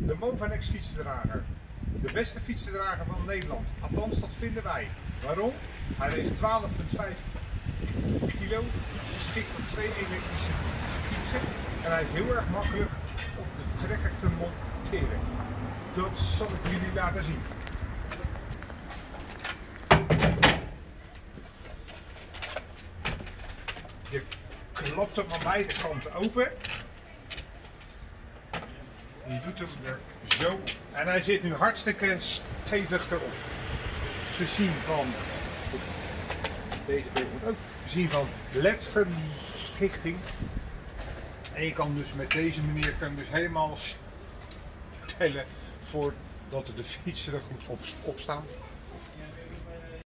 de Movanex fietsdrager. De beste fietsdrager van Nederland. Althans, dat vinden wij. Waarom? Hij weegt 12,5 kilo, geschikt voor 2 elektrische fietsen en hij is heel erg makkelijk op de trekker te monteren. Dat zal ik jullie laten zien. Je klapt hem aan beide kanten open. Je doet hem er zo en hij zit nu hartstikke stevig erop. Voorzien van deze beeld ook voorzien van LED-verlichting. En je kan dus met deze manier helemaal stellen voordat de fietsen er goed op staan.